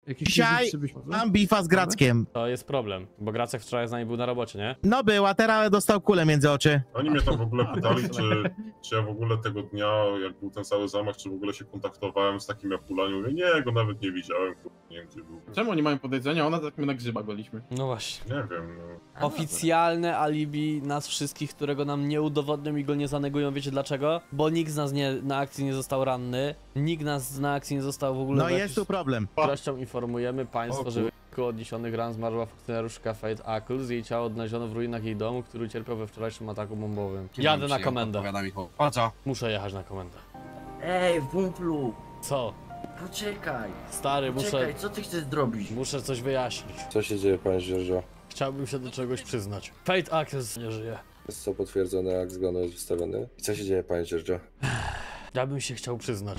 Dzisiaj mam bifa z Grackiem. To jest problem, bo Gracek wczoraj z nami był na robocie, nie? No był, a teraz dostał kulę między oczy. Oni mnie tam w ogóle pytali, czy ja w ogóle tego dnia, jak był ten cały zamach, czy w ogóle się kontaktowałem z takim Jakulaniem. Mówię, nie, go nawet nie widziałem, nie wiem gdzie był. Czemu oni mają podejrzenia? Ona tak my na grzyba byliśmy. No właśnie. Nie wiem, no. Oficjalne alibi nas wszystkich, którego nam nie udowodnią i go nie zanegują, wiecie dlaczego? Bo nikt z nas na akcji nie został ranny, nikt nas na akcji nie został w ogóle... No jest tu problem. Treścią informujemy państwo, że w wyniku odniesionych ran zmarła funkcjonariuszka Fate Ackles. Jej ciało odnaleziono w ruinach jej domu, który ucierpiał we wczorajszym ataku bombowym. Jadę na komendę. Po co? Muszę jechać na komendę. Ej, wumplu! Co? Poczekaj! Stary, Poczekaj, co ty chcesz zrobić? muszę coś wyjaśnić. Co się dzieje, panie Dzierżo? Chciałbym się do czegoś przyznać. Fate Ackles nie żyje. Jest co potwierdzone, akt zgonu jest wystawiony. I co się dzieje, panie Dzierżo? Ja bym się chciał przyznać.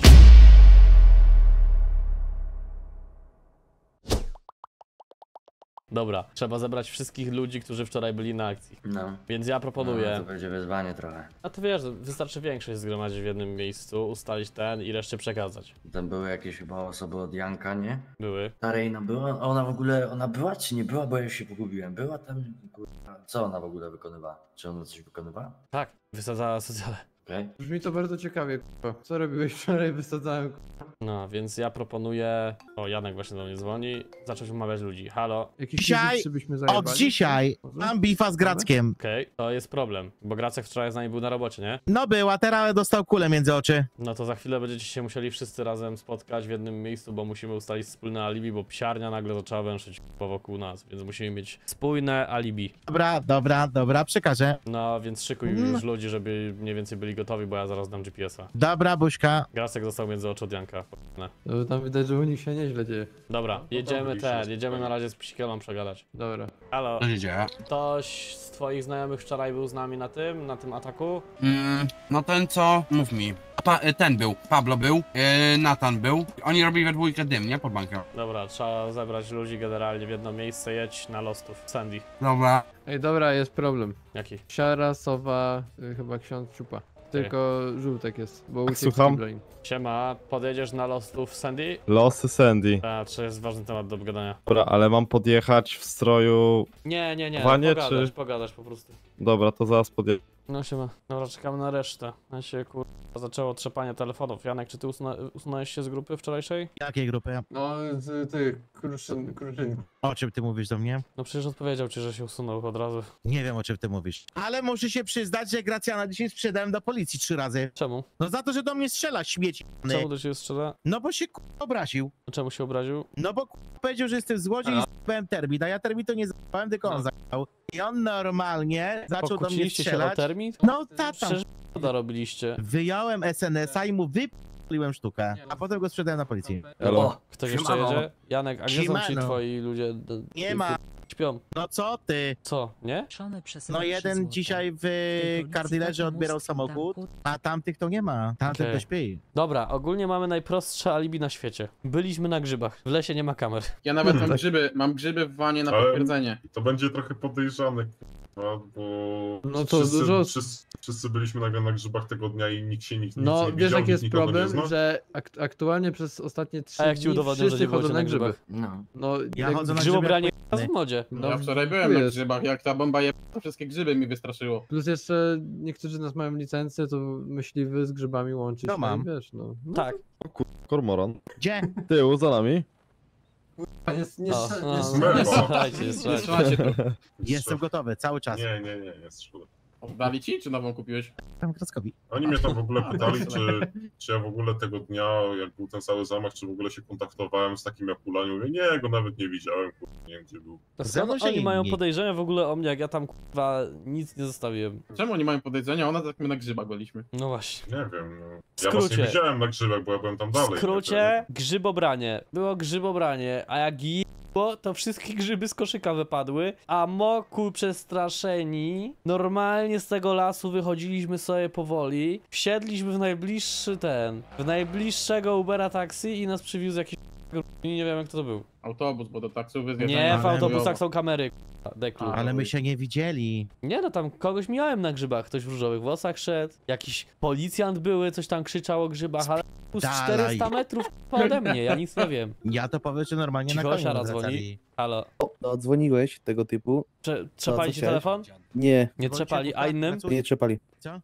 Dobra, trzeba zebrać wszystkich ludzi, którzy wczoraj byli na akcji. No. Więc ja proponuję... No, to będzie wyzwanie trochę. A to wiesz, wystarczy większość zgromadzić w jednym miejscu, ustalić ten i reszcie przekazać. Tam były jakieś chyba osoby od Janka, nie? Były. Ta Reina była? Ona w ogóle, ona była czy nie była? Bo ja się pogubiłem. Była tam, kurwa. Co ona w ogóle wykonywała? Czy ona coś wykonywała? Tak, wysadzała socjale. Okej. Brzmi to bardzo ciekawie, k***a. Co robiłeś wczoraj? Wysadzałem, k***a. No, więc ja proponuję... O, Janek właśnie do mnie dzwoni. Zacząć umawiać ludzi. Halo? Dzisiaj, od dzisiaj mam bifa z Grackiem. Okej, to jest problem, bo Gracek wczoraj z nami był na robocie, nie? No był, a teraz dostał kulę między oczy. No to za chwilę będziecie się musieli wszyscy razem spotkać w jednym miejscu, bo musimy ustalić wspólne alibi, bo psiarnia nagle zaczęła węszyć wokół nas, więc musimy mieć spójne alibi. Dobra, przekażę. No, więc szykuj już ludzi, żeby mniej więcej byli gotowi, bo ja zaraz dam GPS-a. Dobra, buźka. Gracek został między oczu od Janka. No, tam widać, że u nich się nieźle dzieje. Dobra, jedziemy na razie z Psikielą przegadać. Dobra. Halo, Co się dzieje? ktoś z twoich znajomych wczoraj był z nami na tym ataku? No ten co? Mów mi. Ten był, Pablo był, Nathan był. Oni robili we dwójkę dym, nie? Pod bankiem. Dobra, trzeba zebrać ludzi generalnie w jedno miejsce, jedź na Lostów. Sandy. Dobra. Ej, dobra, jest problem. Jaki? Siara, sowa, chyba ksiądz Ciupa. Tylko żółtek jest, bo uciekł słucham? z Keyblade. Siema, podjedziesz na Lostów Sandy? Losy Sandy. A, czy jest ważny temat do obgadania? Dobra, ale mam podjechać w stroju... Nie, Wanie, pogadasz po prostu. Dobra, to zaraz podjedę. No siema, dobra, czekamy na resztę. Ja się zaczęło trzepanie telefonów. Janek, czy ty usunąłeś się z grupy wczorajszej? Jakiej grupy? No, z tych kruszyn. O czym ty mówisz do mnie? No przecież odpowiedział ci, że się usunął od razu. Nie wiem, o czym ty mówisz. Ale muszę się przyznać, że Gracjana dzisiaj sprzedałem do policji 3 razy. Czemu? No za to, że do mnie strzela, śmieci. Czemu do ciebie strzela? No bo się obraził. Czemu się obraził? No bo powiedział, że jestem złodziej i z***ałem termit, a ja termitu nie z***ałem, tylko on z***ał. I on normalnie zaczął do mnie Pokłóciliście się o strzelać. termit? No tam. Przecież p***a robiliście. Wyjąłem SNS-a i mu wypaliłem sztukę, a potem go sprzedałem na policji. Elo. Ktoś jeszcze jedzie? Janek, a gdzie są ci Siemano. twoi ludzie? Nie ma. Śpią. No co ty? Co, nie? No jeden dzisiaj w Kardylerze odbierał samochód, a tamtych to nie ma. Tamtych Okej. to śpi. Dobra, ogólnie mamy najprostsze alibi na świecie. Byliśmy na grzybach. W lesie nie ma kamer. Ja nawet mam grzyby w wanie na Ale- potwierdzenie. To będzie trochę podejrzane, bo No to dużo- wszyscy byliśmy nagle na grzybach tego dnia i nikt się nic No, nie wiesz widział, jaki jest nikt nikogo nie problem, zna. że aktualnie przez ostatnie 3 A jak ci dni udowodnią, że wszyscy nie byłeś chodzą na na grzybach? grzybach. No. No, Ja jak- chodzę na Grzybobranie grzyby jest w modzie. No, Ja wczoraj byłem tu na jest. grzybach, jak ta bomba to wszystkie grzyby mi wystraszyło. Plus jeszcze niektórzy z nas mają licencję, to myśliwy z grzybami łączyć. No mam. Wiesz, no. Tak. Kormoran. Gdzie? Tył, za nami. Nie, O, nie- słuchajcie, Nie słuchajcie. strzelacie tu. Jestem gotowy, cały czas. Nie, jest szkoda. Dali ci, czy nową kupiłeś? Tam Grackowi. Oni mnie tam w ogóle pytali, czy ja w ogóle tego dnia, jak był ten cały zamach, czy w ogóle się kontaktowałem z takim Jakulaniem. Mówię, nie, go nawet nie widziałem, nie wiem gdzie był. Ze mną Skąd się oni mają inni. podejrzenia w ogóle o mnie, jak ja tam kurwa nic nie zostawiłem? Czemu oni mają podejrzenia? Ona tak my na grzybach byliśmy. No właśnie. Nie wiem, no. W Ja was nie skrócie. widziałem na grzybach, bo ja byłem tam W dalej. skrócie, grzybobranie. Było grzybobranie, a jak jebło, to wszystkie grzyby z koszyka wypadły, a moku przestraszeni, normalnie z tego lasu wychodziliśmy sobie powoli, wsiedliśmy w najbliższego Ubera taksi i nas przywiózł jakiś nie wiem jak to był. Autobus, bo do taksówy Nie, w ale autobusach są kamery, Deklu. Ale my się nie widzieli. Nie no, tam kogoś mijałem na grzybach, ktoś w różowych włosach szedł, jakiś policjant były, coś tam krzyczał o grzybach, ale z Dalej. 400 metrów ode mnie, ja nic nie wiem. Ja to powiem, że normalnie na Cicho, koniu siara wracali. dzwoni. Halo, No, dzwoniłeś tego typu? trzepali co ci chciałeś? telefon? Nie, Nie trzepali, a innym? nie trzepali. Co?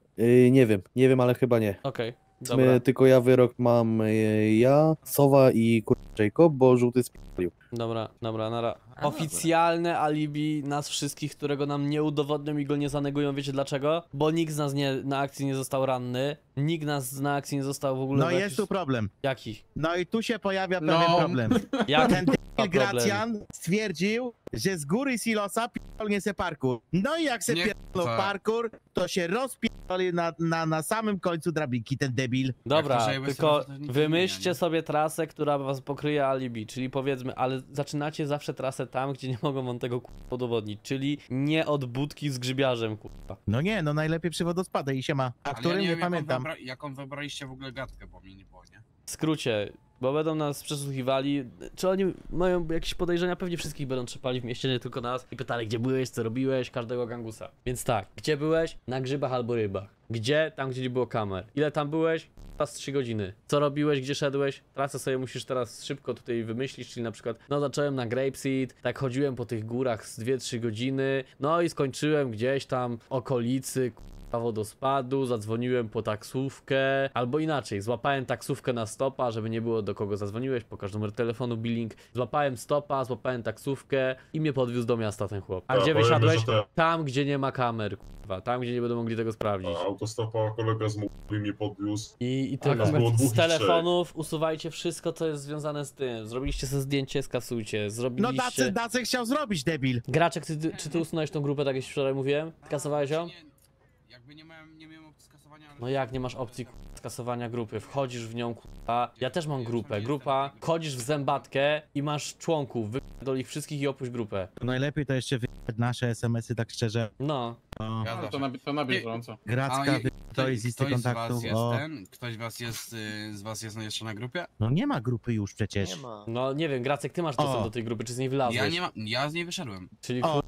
Nie wiem, ale chyba nie. Okej, dobra. Tylko ja wyrok mam ja, Sowa i Jacob, bo żółty spierdolił. Dobra, nara. A, dobra. Oficjalne alibi nas wszystkich, którego nam nie udowodnią i go nie zanegują, wiecie dlaczego? Bo nikt z nas na akcji nie został ranny, nikt nas na akcji nie został w ogóle... No w jest jakiś- tu problem. Jaki? No i tu się pojawia No. pewien problem. Jak? Ten problem? Gracjan stwierdził, że z góry silosa pierdolnie se parkour. No i jak se Nie, pierdolą tak. parkour, to się rozpierdoli na samym końcu drabinki, ten debil. Dobra, Jak to, że jakby tylko sobie to nikt nie wymyślcie zmienia, nie? sobie trasę, która was pokryje alibi, czyli powiedzmy, ale zaczynacie zawsze trasę tam, gdzie nie mogą wam tego udowodnić, czyli nie od budki z grzybiarzem, kurwa. No nie, no najlepiej przy wodospadzie i się ma. A Ale którym ja nie wiem, pamiętam. jaką wybraliście w ogóle gadkę, bo mnie nie było, nie? W skrócie, bo będą nas przesłuchiwali, czy oni mają jakieś podejrzenia, pewnie wszystkich będą trzepali w mieście, nie tylko nas i pytali, gdzie byłeś, co robiłeś, każdego gangusa. Więc tak, gdzie byłeś? Na grzybach albo rybach. Gdzie? Tam, gdzie nie było kamer. Ile tam byłeś? Pas 3 godziny. Co robiłeś, gdzie szedłeś? Trasę sobie musisz teraz szybko tutaj wymyślić, czyli na przykład, no zacząłem na Grapeseed, tak chodziłem po tych górach z 2-3 godziny, no i skończyłem gdzieś tam okolicy, wodospadu, zadzwoniłem po taksówkę, albo inaczej, złapałem taksówkę na stopa, żeby nie było do kogo zadzwoniłeś, pokaż numer telefonu, billing, złapałem stopa, złapałem taksówkę i mnie podwiózł do miasta ten chłop. A Ja gdzie powiem, wysiadłeś? że te- Tam, gdzie nie ma kamer, kurwa, tam, gdzie nie będą mogli tego sprawdzić. A autostopa kolega z Mołdawii mnie podwiózł. I Tak, tyle. było dwóch Z i telefonów usuwajcie wszystko, co jest związane z tym. Zrobiliście sobie zdjęcie, skasujcie, No zrobiliście... Dacek chciał zrobić, debil. Graczek, czy ty usunąłeś tą grupę, tak jak wczoraj mówiłem? Skasowałeś ją? Nie, jakby nie miałem opcji skasowania, ale... No jak nie masz opcji skasowania grupy? Wchodzisz w nią, k***a. Ja też mam grupę. Grupa, wchodzisz w zębatkę i masz członków, wypierdol ich wszystkich i opuść grupę. Najlepiej to jeszcze wyjechać nasze SMS-y, tak szczerze. No. O, Ja No, to na bieżąco. Gracka, to jest listy ktoś z was kontaktów. jest O. ktoś z was jest jeszcze na grupie? No nie ma grupy już przecież. No nie wiem, Gracek, ty masz dostęp O. do tej grupy, czy z niej wylazłeś? Ja z niej wyszedłem. Czyli O.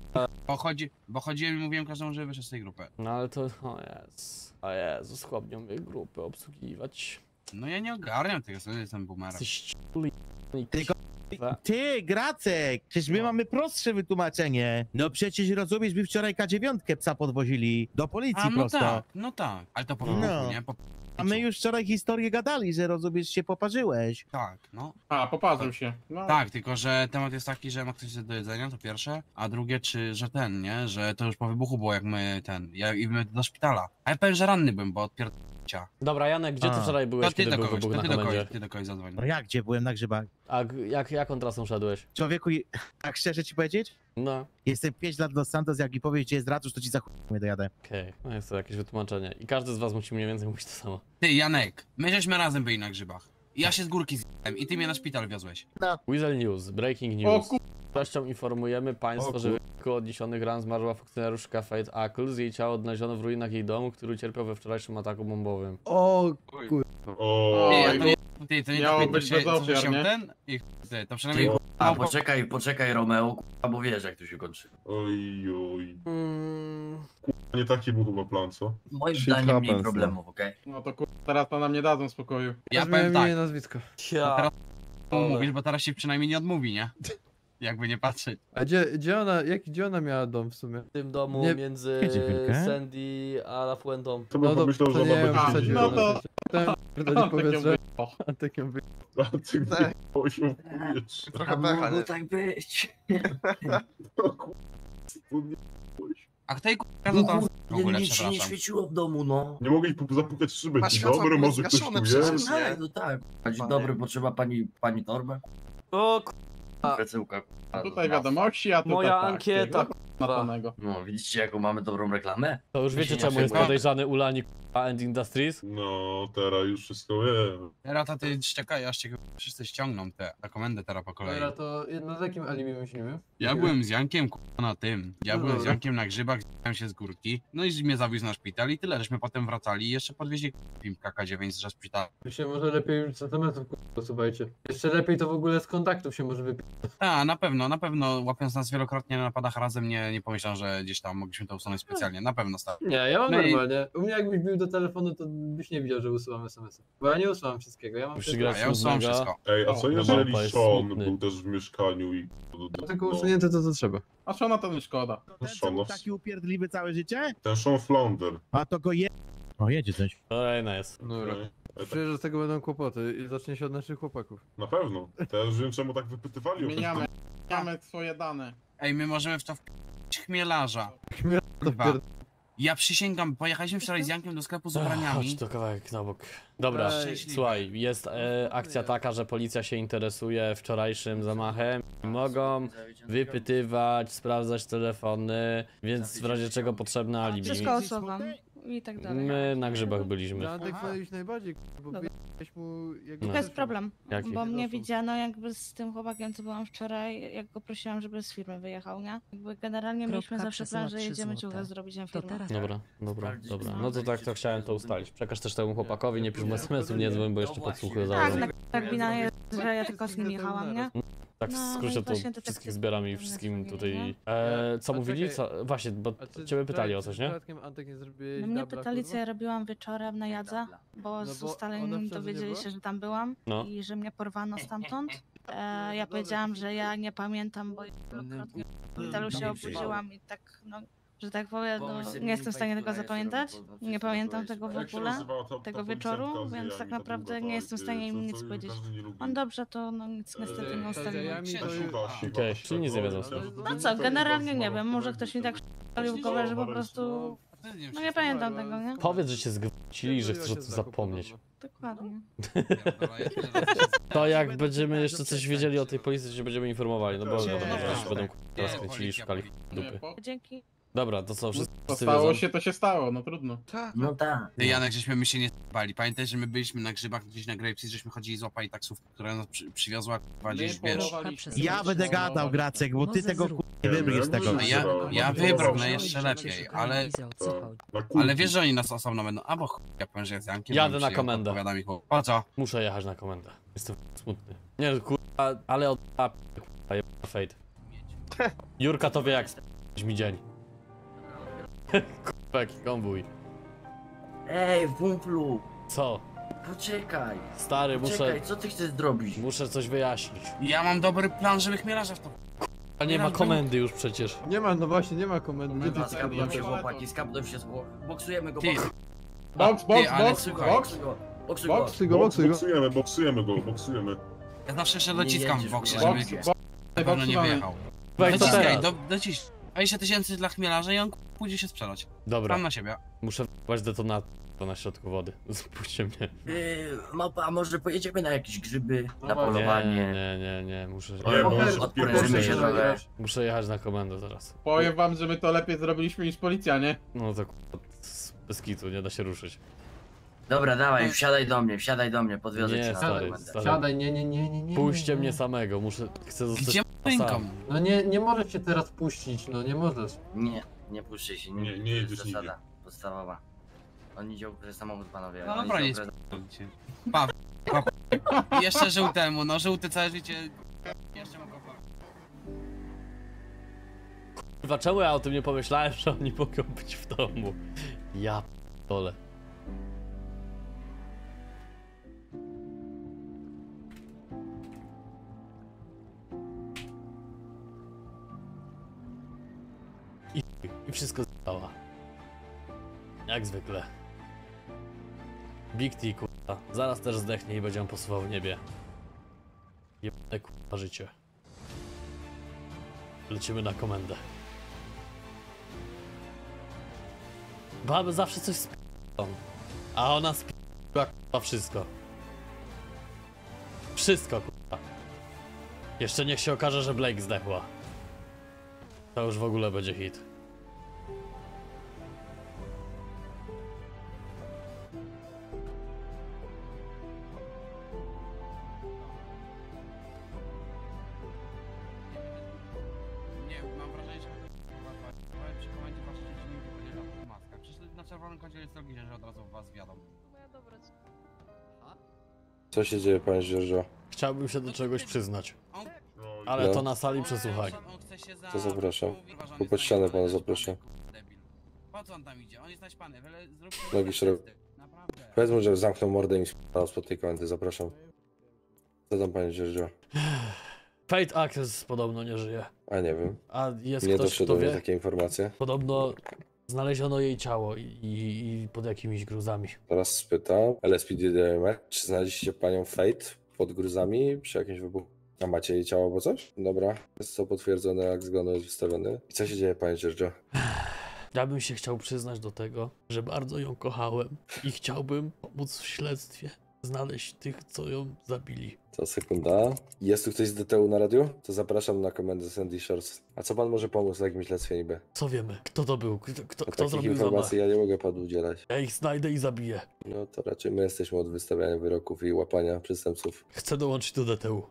Bo chodziłem i mówiłem każdemu, żeby wyszedł z tej grupy. No ale to... O Jezus, chłopnią mnie grupy obsługiwać. No ja nie ogarniam tego, co jestem boomerem. Jesteś c***li. Tylko- Ty, Gracek, przecież my mamy prostsze wytłumaczenie. No przecież rozumiesz, by wczoraj K9 psa podwozili do policji A no prosto. tak, no tak. Ale to po wybuchu, No. nie? A my już wczoraj historię gadali, że rozumiesz, się poparzyłeś. Tak, no. A, poparzył się. No. Tak, tylko że temat jest taki, że ma ktoś coś do jedzenia, to pierwsze, a drugie, że nie? Że to już po wybuchu było, jak my i my do szpitala. A ja powiem, że ranny byłem, bo od pierdolcia. Dobra, Janek, gdzie ty A. wczoraj To byłeś, ty kiedy do był kogoś, wybuch to na ty do komendzie? kogoś, ty do kogoś zadzwoń. No jak, gdzie byłem na grzybach? A jaką trasą szedłeś? Człowieku, tak szczerze ci powiedzieć? No. Jestem 5 lat do Santos, jak mi powiesz, gdzie jest ratusz, to ci za chuj nie dojadę. Okej, no jest to jakieś wytłumaczenie. I każdy z was musi mniej więcej mówić to samo. Ty, Janek, my żeśmy razem byli na grzybach. I ja się z górki zjadłem i ty mnie na szpital wiozłeś. Weasel News, breaking O news. Z pewnością informujemy państwo, że w wyniku odniesionych ran zmarła funkcjonariuszka Fate Ackles. Jej ciało odnaleziono w ruinach jej domu, który ucierpiał we wczorajszym ataku bombowym. O, O, Ty, Oj, to nie miało tak, być się, bez co ofiar, się nie? ten? To przynajmniej... A poczekaj Romeo, bo wiesz jak to się kończy. oj, oj. Mm, Nie taki był chyba plan, co? Moim Shit zdaniem mniej happens, problemów, okej? No to teraz to nam nie dadzą spokoju. Ja ja powiem tak, imię i nazwisko. ja. mówisz, bo teraz się przynajmniej nie odmówi, nie? Jakby nie patrzeć. A gdzie ona miała dom w sumie? W tym domu Nie- między Wiecie chwilkę? Sandy a La Fuentą. To bym pomyślał, że to ona nie wiem, będzie wsadziłem No wiedziała. to- Ten pierdoli Taką powietrze, wy- a takim wy... A ty wyjechałeś ją w powietrze. A mogło tak być. No kurwa, to nie byłeś. A kto jej k***a No to tam w kurde, ogóle, nic się nie przepraszam. świeciło w domu, no. Nie mogłeś zapukać szybę. A Dzień światła dobry, były może ktoś tu zgaszone jest? przecież. Tak, no tak. Dzień dobry, potrzeba pani torbę? O, Krecełka. Tutaj wiadomości, a tutaj Moja tak, ankieta, Na panego. No, widzicie jaką mamy dobrą reklamę? to już wiecie Nie czemu jest potrzebuję. podejrzany Ulani kurwa End Industries? No, teraz już wszystko wiem. Teraz to ty czekaj, aż cię wszyscy ściągną na komendę teraz po kolei. Dobra, to na jakim alibi myślimy? Ja byłem z Jankiem kurwa na tym. Ja No byłem z dobra. Jankiem na grzybach, zjechałem się z górki. No i mnie zawiózł na szpital i tyle, żeśmy potem wracali i jeszcze podwieźli film KK9 ze szpitala. Wy się może lepiej z SMS-ów usuwajcie. Jeszcze lepiej to w ogóle z kontaktów się może wypisać. A, na pewno, łapiąc nas wielokrotnie na napadach razem, nie pomyślałem, że gdzieś tam mogliśmy to usunąć specjalnie, na pewno stary. Nie, ja mam No i- normalnie. U mnie jakbyś bił do telefonu, to byś nie widział, że usuwam SMS-y. Bo ja nie usuwam wszystkiego, ja mam Musi wszystko. grać A ja usuwam smutnego. wszystko. Ej, a co O, jeżeli mapa jest Sean smutny. był też w mieszkaniu i... Tylko no, usunięte to, co trzeba. A Szona to nie szkoda. Ten, co był taki upierdliwy całe życie? ten Sean Flounder. A to go je... O, jedzie coś. Kolejna jest. Dobra. Ej, tak, Przecież z tego będą kłopoty i zacznie się od naszych chłopaków. na pewno. Teraz wiem, czemu tak wypytywali o Zmieniamy swoje dane. Ej, my możemy w to chmielarza. To Kurwa. wpierd... Ja przysięgam, pojechaliśmy wczoraj z Jankiem do sklepu z ubraniami. Chodź to kawałek na bok. Dobra, Szczęśliwe. słuchaj, jest akcja taka, że policja się interesuje wczorajszym zamachem. Mogą wypytywać, sprawdzać telefony, więc w razie czego potrzebne alibi. Wszystko osuwam i tak dalej. My na grzybach byliśmy. Antek iść najbardziej, bo Dobra. wiesz mu... Jak No. To jest problem, Jaki? bo mnie widziano jakby z tym chłopakiem, co byłam wczoraj, jak go prosiłam, żeby z firmy wyjechał, nie? Jakby generalnie mieliśmy zawsze plan, że jedziemy ciuchę zrobić na firmę. Dobra. No to tak, to chciałem to ustalić. Przekaż też temu chłopakowi, nie pisz mu SMS-ów, nie dzwoń, bo jeszcze podsłuchuję Tak, zaraz. tak wina jest, że ja tylko z nim jechałam, nie? Tak w No, skrócie no i to właśnie to tak wszystkich się zbieram i pewne wszystkim zrobili, tutaj... nie? Co A mówili? czekaj. Co? Właśnie, bo A czy ciebie pytali o coś, nie? przypadkiem Antek nie zrobiłeś No mnie dubla, pytali, kurwa? co ja robiłam wieczorem na jadze, bo z bo ona ustaleniem wczoraj dowiedzieli nie się, była? że tam byłam No. i że mnie porwano stamtąd. Ja powiedziałam, że ja nie pamiętam, bo wielokrotnie w szpitalu się obudziłam i tak, no, że tak powiem, no, nie jestem w stanie tego zapamiętać. Nie pamiętam tego w ogóle, tego wieczoru, więc tak naprawdę nie jestem w stanie im nic powiedzieć. On dobrze, to no nic niestety nie ustaliłem. Okej, czyli nic nie wiedzą. No co, generalnie nie wiem, może ktoś mi tak wpalił w głowę, że po prostu... No nie pamiętam tego, nie? Powiedz, że się zgwałcili i że chcesz o tym zapomnieć. Dokładnie. To jak będziemy jeszcze coś wiedzieli o tej policji, to się będziemy informowali, no bo Nie. wiadomo, że się będą teraz kręcili i szukali dupy. Dzięki. Dobra, to co, wszyscy To wiedzą? stało się, to się stało, no trudno. No tak. Ty Janek, żeśmy my się nie bali. Pamiętaj, że my byliśmy na grzybach gdzieś na Grapeseed, żeśmy chodzili, złapali taksówkę, która nas przywiozła kurwa, gdzieś, wiesz. Ja będę gadał, Gracek, bo ty tego nie wybrniesz z tego. No ja wybrnę jeszcze lepiej, ale wiesz, że oni nas osobno będą, a bo chuj, ja powiem, że ja z Jankiem Jadę bym na przyjął, komendę. odpowiadam ich, po co? Muszę jechać na komendę. Jestem smutny. Nie, kurwa, ale od... Fate. Jurka to wie jak s***ć mi dzień. Kurwa, jaki konwój. Ej, wumplu, Co? poczekaj. Stary, Poczekaj, co ty chcesz zrobić? muszę coś wyjaśnić. Ja mam dobry plan, żeby chmielarza w to. A nie ma komendy już przecież. Nie ma, no właśnie, nie ma komendy. Gdzie ty Skapną się chłopaki, skapną się, boksujemy go, Ty, Boks, ty, ale słuchaj, boks. boksuj go. Boksuj go, boksuj go. Boksujemy. ja zawsze jeszcze Nie dociskam w jedziesz, boksie, kurwa. żeby Boks, na pewno nie boksowany. wyjechał. Weź to Dociskaj, teraz. docisk. 20 tysięcy dla chmielarza i on pójdzie się sprzedać. Dobra, Sam na siebie. muszę wpaść detonator na środku wody. Spuśćcie mnie. Małpa, a może pojedziemy na jakieś grzyby, na No właśnie. polowanie? Nie, muszę... Nie, może Odprężymy się trochę. Muszę jechać na komendę zaraz. Powiem wam, że my to lepiej zrobiliśmy niż policja, nie? No to kurwa, bez kitu, nie da się ruszyć. Dobra, dawaj, wsiadaj do mnie, podwiozę Nie, cię na stary, komendę. stary. Siadaj, nie. Puśćcie mnie samego, chcę zostać Gdzie sam. ręką? No nie możesz się teraz puścić, no nie możesz. Nie puszczaj się, Nie to jedziesz jest zasada podstawowa. On idzie ukryć samochód, panowie. No on dobra, idzie nie ukryć- Jeszcze żółtemu, no żółty całe życie. Jeszcze mam kopa. Kurwa, czemu ja o tym nie pomyślałem, że oni mogą być w domu? Ja p***dolę. I wszystko zdała. Jak zwykle. Big T, kurwa. Zaraz też zdechnie i będzie on posuwał w niebie. Jebane kurwa życie. Lecimy na komendę. Baby zawsze coś sp***ą. A ona sp***ła kurwa wszystko. Wszystko kurwa. Jeszcze niech się okaże, że Blake zdechła. To już w ogóle będzie hit. mam wrażenie, że przy komendzie wasze dzieci nigdy będzie żadnych maskach. Przecież na czerwonym kodzie jest logiczne, że od razu was wiadomo. Co się dzieje, panie Giorgio? Chciałbym się do czegoś przyznać, No, ale No. to na sali przesłuchania. To zapraszam. Tu pod ścianę pana zaproszę. Po co on tam idzie? On jest naćpany, zróbcie Nogi szeroko. naprawdę. Powiedz mu, że zamknął mordę i mi spadał spod tej komendy, zapraszam. Co tam, panie Giorgio? Fate Access podobno nie żyje. A nie wiem. A jest Nie ktoś, doszły kto do mnie wie? takie informacje. Podobno znaleziono jej ciało i pod jakimiś gruzami. Teraz spytam. LSPD, czy znaleźliście panią Fate pod gruzami przy jakimś wybuchu? A macie jej ciało albo coś? Dobra. Jest to potwierdzone, akt zgonu jest wystawiony. I co się dzieje, panie Giorgio? Ja bym się chciał przyznać do tego, że bardzo ją kochałem i chciałbym pomóc w śledztwie znaleźć tych, co ją zabili. To sekunda. Jest tu ktoś z DTU na radiu? To zapraszam na komendę Sandy Shores. A co pan może pomóc w takim śledztwie niby? Co wiemy? Kto to był? Kto Takich zrobił zamach? informacji ja nie mogę panu udzielać. Ja ich znajdę i zabiję. No to raczej my jesteśmy od wystawiania wyroków i łapania przestępców. Chcę dołączyć do DTU.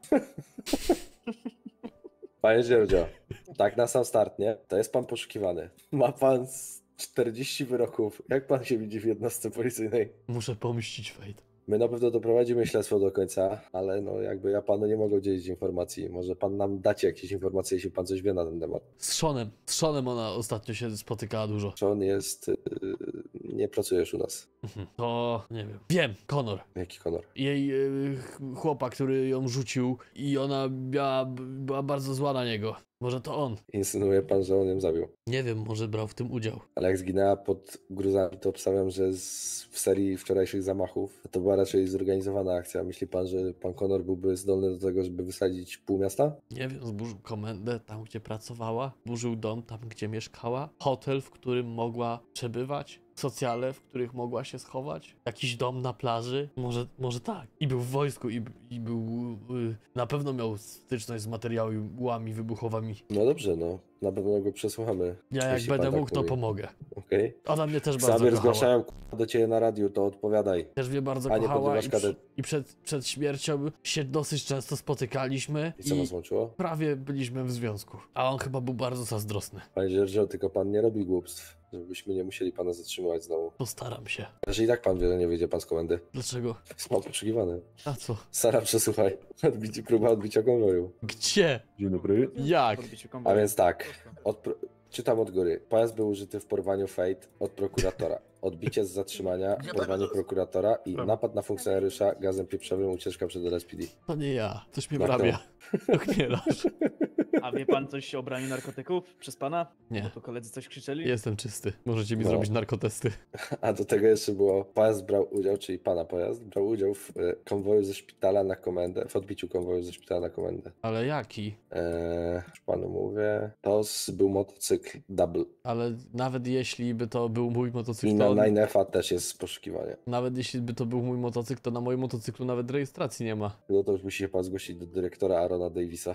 Panie Giorgio, tak na sam start, nie? To jest pan poszukiwany. Ma pan 40 wyroków. Jak pan się widzi w jednostce policyjnej? Muszę pomścić Fate. My na pewno doprowadzimy śledztwo do końca, ale no jakby ja panu nie mogę udzielić informacji. Może pan nam dacie jakieś informacje, jeśli pan coś wie na ten temat. Z Seanem ona ostatnio się spotykała dużo. Czy on jest... nie pracujesz u nas. To nie wiem. Wiem, Connor. Jaki Konor? Jej chłopak, który ją rzucił i ona była bardzo zła na niego. Może to on. Insynuuje pan, że on ją zabił. Nie wiem, może brał w tym udział. Ale jak zginęła pod gruzami, to obstawiam, że w serii wczorajszych zamachów to była raczej zorganizowana akcja. Myśli pan, że pan Connor byłby zdolny do tego, żeby wysadzić pół miasta? Nie wiem, zburzył komendę tam, gdzie pracowała, burzył dom tam, gdzie mieszkała, hotel, w którym mogła przebywać, socjale, w których mogła się schować, jakiś dom na plaży, może tak. I był w wojsku i był, na pewno miał styczność z materiałami wybuchowymi. No dobrze, no. Na pewno go przesłuchamy. Ja jak jeśli będę pan tak mógł, to mówi. pomogę. Okej. Ona mnie też bardzo Xavier, kochała. zgłaszają do ciebie na radiu, to odpowiadaj. Też mnie bardzo A nie kochała podrywasz kadet. i przed śmiercią się dosyć często spotykaliśmy I co was łączyło? prawie byliśmy w związku. A on chyba był bardzo zazdrosny. Panie Giorgio, tylko pan nie robi głupstw, żebyśmy nie musieli pana zatrzymywać znowu. Postaram się. Że i tak pan wie, że nie wyjdzie pan z komendy. Dlaczego? Jest pan poszukiwany. A co? Sara, przesłuchaj. Próba odbicia konwoju. Gdzie? Dzień dobry. Jak? A więc tak, czytam od góry. Pojazd był użyty w porwaniu Fate od prokuratora. Odbicie z zatrzymania, porwanie prokuratora i napad na funkcjonariusza gazem pieprzowym, ucieczka przed LSPD. To nie ja. Coś mnie No kto? wrabia. Ochmielasz. A wie pan coś o braniu narkotyków przez pana? Nie. Bo tu koledzy coś krzyczeli? Jestem czysty. Możecie mi No. zrobić narkotesty. A do tego jeszcze było, pojazd brał udział, czyli pana pojazd, brał udział w konwoju ze szpitala na komendę, w odbiciu konwoju ze szpitala na komendę. Ale jaki? Już panu mówię, to był motocykl Double. Ale nawet jeśli by to był mój I motocykl, na to... 9F-a też jest poszukiwanie. Nawet jeśli by to był mój motocykl, to na moim motocyklu nawet rejestracji nie ma. No to już musi się pan zgłosić do dyrektora Arona Davisa.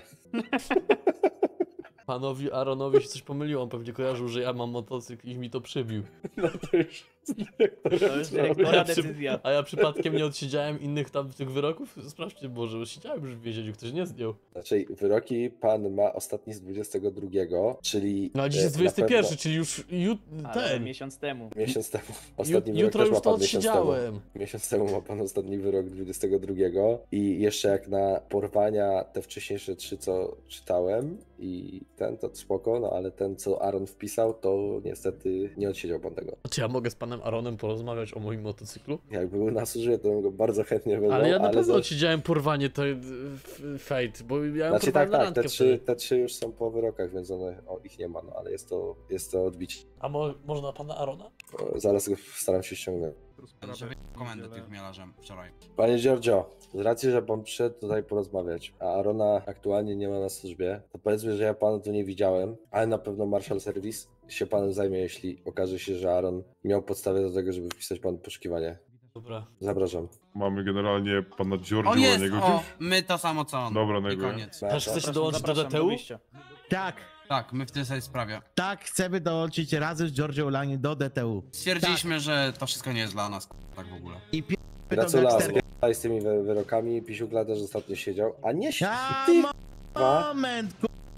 Panowi Aaronowi się coś pomyliło, on pewnie kojarzył, że ja mam motocykl i mi to przybił. No to już To jest dyrektora decyzja. A ja przypadkiem nie odsiedziałem innych tam tych wyroków? Sprawdźcie, Boże, bo siedziałem już w więzieniu, ktoś nie zdjął. Znaczy, wyroki pan ma ostatni z 22, czyli... No a dziś jest na 21, pewno czyli już Ale ten. miesiąc temu. Miesiąc temu. Ostatni wyrok Jutro też już ma to pan miesiąc temu. odsiedziałem. Miesiąc temu ma pan ostatni wyrok 22 i jeszcze jak na porwania te wcześniejsze 3, co czytałem i ten, to spoko, no ale ten, co Aaron wpisał, to niestety nie odsiedział pan tego. Czy ja mogę z panem Aaronem porozmawiać o moim motocyklu? Jakby był na służbie, to bym go bardzo chętnie wezwał, Ale ja na pewno za- odsiedziałem porwanie to Fate, bo ja ją Znaczy porwałem tak, na tak, randkę te wtedy. trzy już są po wyrokach, więc ich nie ma, no ale jest to odbicie. A można pana Arona? Zaraz go staram się ściągnąć. Że komendę tych mielarzem wczoraj. Panie Giorgio, z racji, że pan przyszedł tutaj porozmawiać, a Arona aktualnie nie ma na służbie, to powiedzmy, że ja pana tu nie widziałem, ale na pewno Marshal Service się panem zajmie, jeśli okaże się, że Aaron miał podstawę do tego, żeby wpisać pan poszukiwanie. Dobra. Zapraszam. Mamy generalnie pana Giorgio, O a jest! niego O! gdzieś? My to samo co on. Dobra, I neguję. koniec. Też chcecie dołączyć do Zapraszam DTU? wyjścia. Tak, Tak, my w tej sprawie. tak, chcemy dołączyć razem z Giorgio Lani do DTU. Stwierdziliśmy, że to wszystko nie jest dla nas, tak w ogóle. I Gratulacje z tymi wyrokami. Pisiuk też ostatnio siedział, a nie A, ty, moment,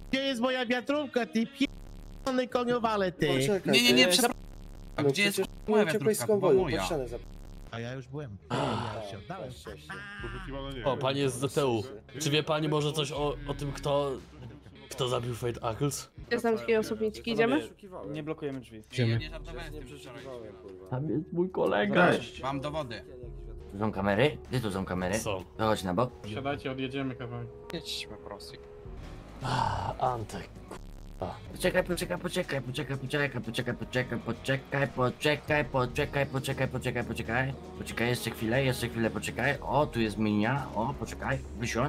Gdzie jest moja wiatrówka, ty p***ny koniowale, ty? Poczekaj, Nie, to- przepraszam. A No gdzie jest przecież moja nie uciekłeś wiatrówka? z To była konwoju, moja. pod ścianę A ja już byłem. Ja już się oddałem. O, pani jest z DTU. Czy wie pani może coś o tym, kto zabił Fate Ackles? Jest tam takie osobniczki, idziemy? Nie blokujemy drzwi. Ja nie żartowałem z tym wczoraj. Tam jest mój kolega. Mam dowody. Tu są kamery? Gdzie tu są kamery? Są. To chodź na bok. Siadajcie, odjedziemy kawałek. Jedźmy prosto. Antek. Poczekaj, jeszcze chwilę, poczekaj. O, tu jest minia, o, poczekaj, wysiądź.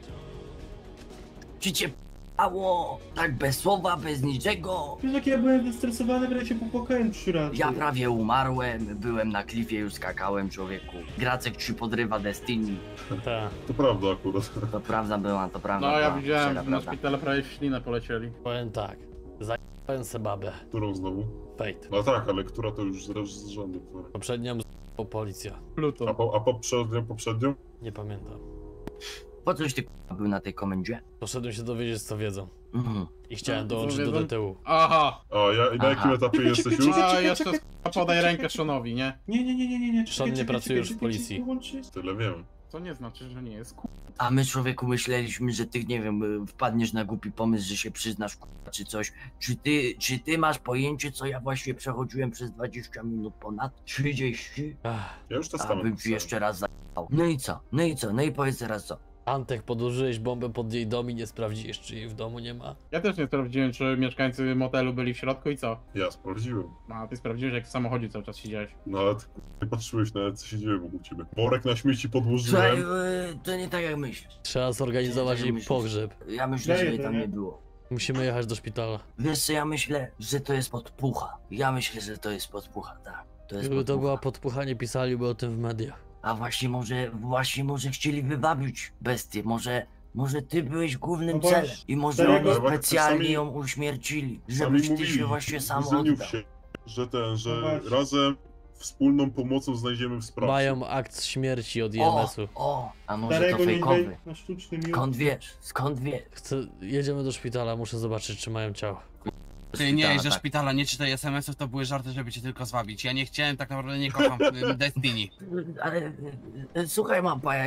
Czy cię p***ało? Tak bez słowa, bez niczego. Wiesz, jak ja byłem zestresowany, wreszcie się popłakałem 3 razy. Ja prawie umarłem, byłem na klifie, już skakałem, człowieku. Gracek ci podrywa Destiny. Tak. To prawda akurat. To prawda była, to prawda No ja była, widziałem, szczera na prawda. szpitale prawie w ślinę polecieli. Powiem tak. Zajebałem se babę. Którą znowu? Fate. No tak, ale która to już z rzędu. Poprzednią policja. Pluton. A poprzednią? Nie pamiętam. Po coś ty k***a był na tej komendzie? Poszedłem się dowiedzieć, co wiedzą. Mhm. I chciałem Co dołączyć do wiedzą? DTU. Aha! A ja na jakim etapie jesteś już? A jeszcze podaj rękę Szonowi, nie? Nie. Szan nie pracuje już w policji. Tyle wiem. To nie znaczy, że nie jest A my, człowieku, myśleliśmy, że ty, nie wiem, wpadniesz na głupi pomysł, że się przyznasz, k***a, czy coś. Czy ty masz pojęcie, co ja właśnie przechodziłem przez 20 minut ponad? 30? Ja już A testament bym ci jeszcze raz zajebał. No i co? No i powiedz teraz co? Antek, podłożyłeś bombę pod jej dom i nie sprawdziłeś, czy jej w domu nie ma. Ja też nie sprawdziłem, czy mieszkańcy motelu byli w środku i co? Ja sprawdziłem. A ty sprawdziłeś, jak w samochodzie cały czas siedziałeś. No ale ty nie patrzyłeś nawet, co się dzieje wokół ciebie. Worek na śmieci Słuchaj, podłożyłem. to nie tak jak myślisz. Trzeba zorganizować jej myślisz? pogrzeb. Ja myślę, że jej tam nie było. Musimy jechać do szpitala. Wiesz co, ja myślę, że to jest podpucha. Ja myślę, że to jest podpucha, tak. To jest Gdyby to podpucha. była podpucha, nie pisaliby o tym w mediach. A właśnie może chcieli wywabić bestię, może ty byłeś głównym No właśnie, celem i może tak, oni ale właśnie specjalnie sami- ją uśmiercili, Sami żebyś ty mówili się właśnie sam w Zyniów oddał. się, że No właśnie. razem wspólną pomocą znajdziemy sprawcę. Mają akt śmierci od O, IMS-u. a może to Starego nie fejkowy? daj na sztuczny miód. Skąd wiesz? Jedziemy do szpitala, muszę zobaczyć, czy mają ciało. Ty nie jedź do tak. szpitala, nie czytaj SMS-ów, to były żarty, żeby cię tylko zwabić. Ja nie chciałem, tak naprawdę nie kocham Destiny. Ale słuchaj mapa,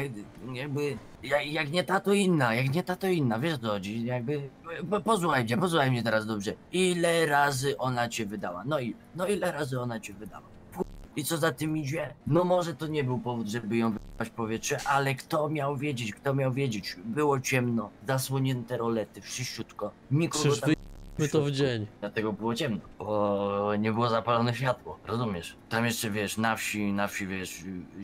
jak nie ta to inna, wiesz o co chodzi, jakby, posłuchaj mnie teraz dobrze. Ile razy ona cię wydała? No ile razy ona cię wydała? I co za tym idzie? No może to nie był powód, żeby ją wypaść w powietrze, ale kto miał wiedzieć? Było ciemno, zasłonięte rolety, wszyściutko. Nikogo Przecież tam My to w dzień. Dlatego było ciemno, bo nie było zapalone światło, rozumiesz? Tam jeszcze, wiesz, na wsi, wiesz,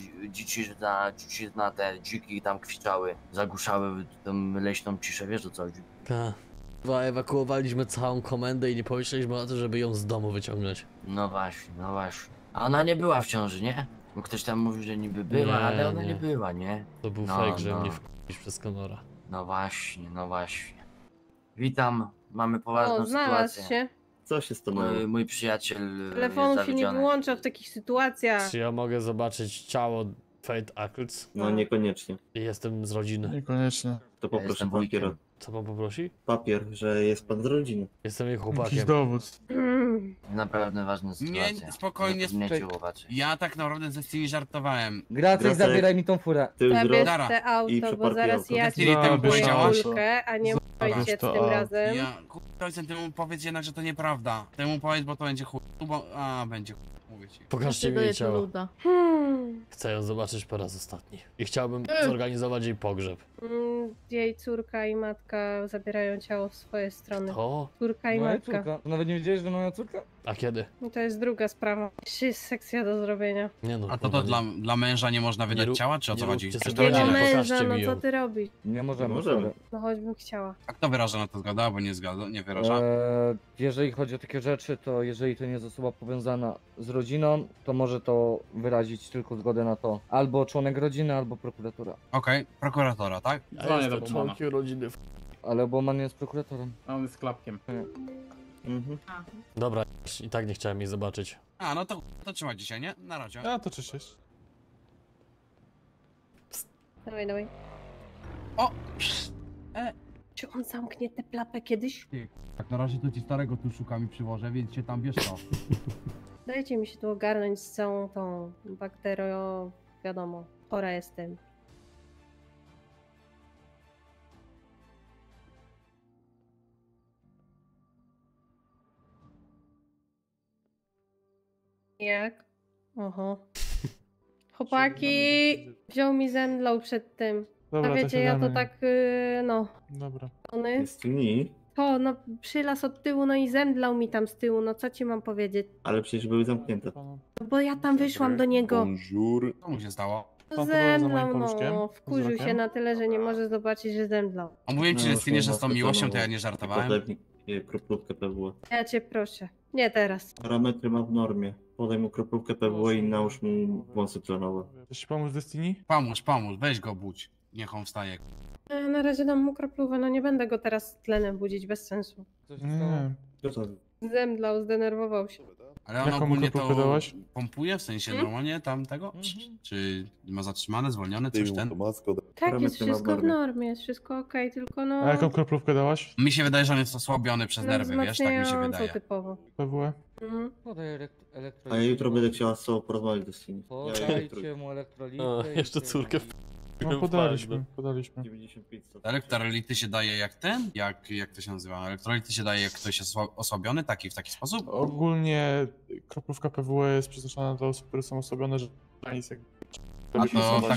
dziczyzna, te dziki tam kwiczały, zagłuszały tą leśną ciszę, wiesz o co chodzi? Tak. Ewakuowaliśmy całą komendę i nie pomyśleliśmy o tym, żeby ją z domu wyciągnąć. No właśnie. A ona nie była w ciąży, nie? Bo ktoś tam mówił, że niby była, Nie, ale ona nie. nie była, nie? To był No, fake, że no. mnie wkupić przez Conora. No właśnie. Witam, mamy poważną O, znalazł sytuację. się. Co się stanęło? Mój przyjaciel Telefonu jest się nie zawiedziony. wyłącza w takich sytuacjach. Czy ja mogę zobaczyć ciało Fate Ackles? No niekoniecznie. Jestem z rodziny. Niekoniecznie. To poproszę jestem papier. wujkiem. Co pan poprosi? Papier, że jest pan z rodziny. Jestem jej Jakiś chłopakiem. dowód. Naprawdę ważna Nie, sytuacja. spokojnie, Zapewniacie łowaczy. Ja tak naprawdę ze Stevie żartowałem. Gracek, zabieraj mi tą furę. Tył Zabierz wzrost. Dara. te I auto, bo przeparkuj zaraz auto. ja Czyli ci temu kupuję powiedziałaś? kulkę, a nie mój ojciec to tym auto. razem. Ja, ojcem, temu powiedz jednak, że to nieprawda. Temu powiedz, bo to będzie chuj. Bo, będzie chuj, mówię ci. Pokażcie mi jej ciało. Chcę ją zobaczyć po raz ostatni. I chciałbym zorganizować jej pogrzeb. Jej córka i matka zabierają ciało w swoje strony. To? Córka i matka. Nawet nie wiedziałeś, że moja córka? A kiedy? I to jest druga sprawa. Jeszcze jest sekcja do zrobienia. Nie no. A to dla męża nie można wydać rób- ciała, czy o nie co chodzi? róbcie Też sobie to Jego Dobra, chodzi? męża, pokażcie no mi co ją. ty robisz? Nie możemy. Możemy. No choćbym chciała. A kto wyraża na to zgodę, albo nie zgadza, nie wyraża? Jeżeli chodzi o takie rzeczy, to jeżeli to nie jest osoba powiązana z rodziną, to może to wyrazić tylko zgodę na to albo członek rodziny, albo prokuratura. Okej, prokuratora, tak? Ja Dzwonię do jestem Bumana. członkiem rodziny. Ale Bowman jest prokuratorem. A on jest klapkiem. Mhm. Dobra, i tak nie chciałem jej zobaczyć. A, no to trzymaj dzisiaj, nie? Na razie. A to cześć. Dawaj. O! Czy on zamknie tę plapę kiedyś? Tak na razie to ci starego tu szukam i przywożę, więc się tam wiesz co. Dajcie mi się tu ogarnąć z całą tą bakterią, wiadomo, chora jestem. Jak? Oho. Chłopaki, wziął mi zemdlał przed tym. Dobra, A to wiecie, ja to siadamy. tak, no. Dobra. Ony. Destiny? To, no, przylas od tyłu, no i zemdlał mi tam z tyłu, no co ci mam powiedzieć? Ale przecież były zamknięte. No bo ja tam wyszłam do niego. Bonjour. Co mu się stało? Pan podąża za Zemdlał, moim paluszkiem? no, wkurzył się Wzrokiem? na tyle, że nie może zobaczyć, że zemdlał. A mówiłem ci, No, Destiny, że z tą specjalną miłością to ja nie żartowałem. Podaj mi kroplówkę PWE. Ja cię proszę. Nie teraz. Parametry ma w normie. Podaj mu kroplówkę PWE i nałóż mu włosy tlenowe. Chcesz ci pomóc Destiny? Pomóż, weź go budź. Niech on wstaje. Ja na razie dam mu kroplówę, no nie będę go teraz tlenem budzić, bez sensu. Nie. Zemdlał, zdenerwował się. Ale on Jaką ogólnie kroplówkę to dałaś? pompuje, w sensie normalnie tamtego? Czy ma zatrzymane, zwolnione, coś ten? Tak, jest wszystko w normie, jest wszystko okej, tylko no... A jaką kroplówkę dałaś? Mi się wydaje, że on jest osłabiony przez no, nerwy, wiesz, tak mi się wzmacniającą wydaje. typowo. PWE? Mhm. Podaj A ja jutro będę chciała z tobą porozmawiać, Destiny. Podajcie mu elektrolity. O, jeszcze córkę w... No podaliśmy. 95 Elektrolity się daje jak ten? Jak to się nazywa? Elektrolity się daje jak ktoś jest osłabiony, w taki sposób? Ogólnie kroplówka PWE jest przeznaczona dla osób, które są osłabione, że nic jak... A to w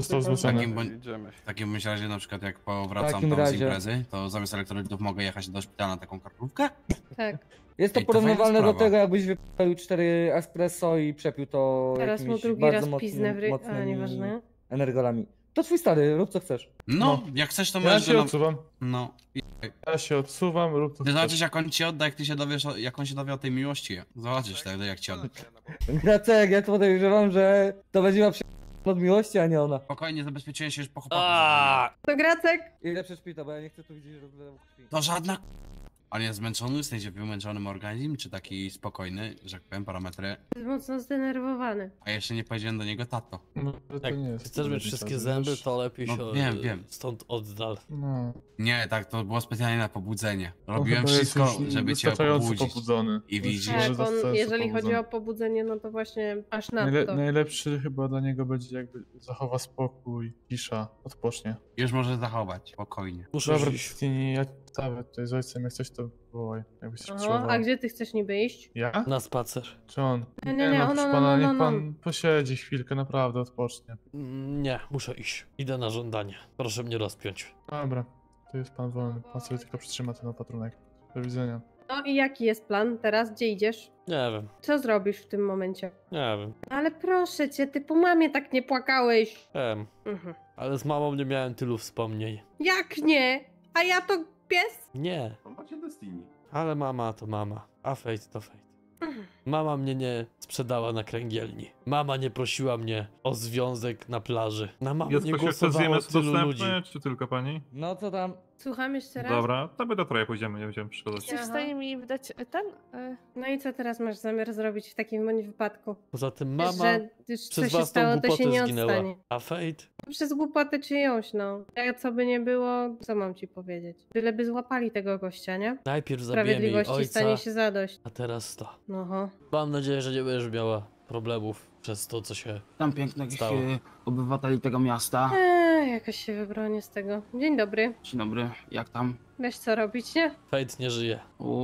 takim bądź razie na przykład jak powracam takim tam z razie. imprezy, to zamiast elektrolitów mogę jechać do szpitala na taką kroplówkę? Tak. Jest to Ej, to fajna porównywalne do sprawa. tego, jakbyś wypił 4 espresso i przepił to Teraz mu jakimiś drugi bardzo raz piznę w a mocnymi nieważne. energolami. To twój stary, rób co chcesz. No, jak chcesz to Ja możesz się go odsuwam. No. Ja się odsuwam, rób to Ty zobaczysz jak on ci odda, jak on się dowie o tej miłości. Zobaczysz wtedy jak ci odda. Gracek, ja podejrzewam, że to będzie miała od miłości, a nie ona. Spokojnie, zabezpieczyłem się już po chłopaku. To Gracek? Ile prześpita, bo ja nie chcę tu widzieć rozlewu krwi. To żadna... On jest zmęczony, w sensie wymęczonym organizm, czy taki spokojny, że tak powiem, parametry. Jest mocno zdenerwowany. A jeszcze nie powiedziałem do niego tato. No, to Jak nie jest chcesz mieć wszystkie zęby, to lepiej No, się wiem. stąd oddal. No. Nie, tak, to było specjalnie na pobudzenie. On Robiłem chyba wszystko, jest już żeby cię wystarczająco pobudzić. pobudzony. I widzisz. Może Tak, on, wystarczająco jeżeli chodzi pobudzony. o pobudzenie, no to właśnie aż na to. Najlepszy chyba dla niego będzie jakby zachowa spokój, cisza, odpocznie. Już może zachować, spokojnie. Muszę Dobra, iść. Destiny, ja cały tutaj z ojcem, jak coś to wołaj, jakbyś się Oho, potrzebował. a gdzie ty chcesz niby iść? Ja? Na spacer. Czy on? Nie, no, on, proszę on, pana, on, niech on, pan on. posiedzi chwilkę, naprawdę odpocznie. Nie, muszę iść. Idę na żądanie. Proszę mnie rozpiąć. Dobra, to jest pan wolny, pan sobie tylko przytrzyma ten opatrunek. Do widzenia. No i jaki jest plan teraz? Gdzie idziesz? Nie wiem, Co zrobisz w tym momencie? nie wiem. Ale proszę cię, ty po mamie tak nie płakałeś. Wiem. Mhm. Ale z mamą nie miałem tylu wspomnień. Jak nie? A ja to pies? Nie, Macie Destiny. ale mama to mama, a Fate to Fate. Mama mnie nie sprzedała na kręgielni. Mama nie prosiła mnie o związek na plaży. Na mamę nie głosowało tylu ludzi. czy tylko pani? No co tam? Słucham jeszcze raz? Dobra, to my do troje pójdziemy, nie będziemy przeszkadzać. Jesteś w stanie mi wydać ten? No i co teraz masz zamiar zrobić w takim bądź wypadku? Poza tym Wiesz, mama że już co przez się własną stało, to się głupotę nie zginęła. odstanie. A Fate? Przez głupotę czyjąś, no. Jak co by nie było, co mam ci powiedzieć? Byleby złapali tego gościa, nie? Najpierw zabiłem jej Sprawiedliwości stanie ojca, się zadość. a teraz to. No. Mam nadzieję, że nie będziesz miała problemów przez to, co się Tam pięknych stało. obywateli tego miasta. Jakoś się wybronię z tego. Dzień dobry. Dzień dobry, jak tam? Wiesz co robić, nie? Fate nie żyje.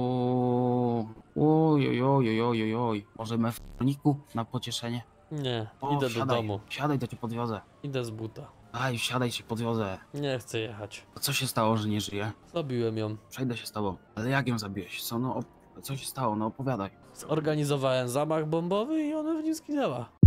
Ojojojojojojoj. Możemy w kroniku na pocieszenie? Nie, O, idę do wsiadaj. domu. Siadaj, to cię podwiozę. Idę z buta. Daj, wsiadaj, cię podwiozę. Nie chcę jechać. A co się stało, że nie żyje? Zabiłem ją. Przejdę się z tobą. Ale jak ją zabiłeś? Co się stało? No opowiadaj. Zorganizowałem zamach bombowy i ona w nim zginęła.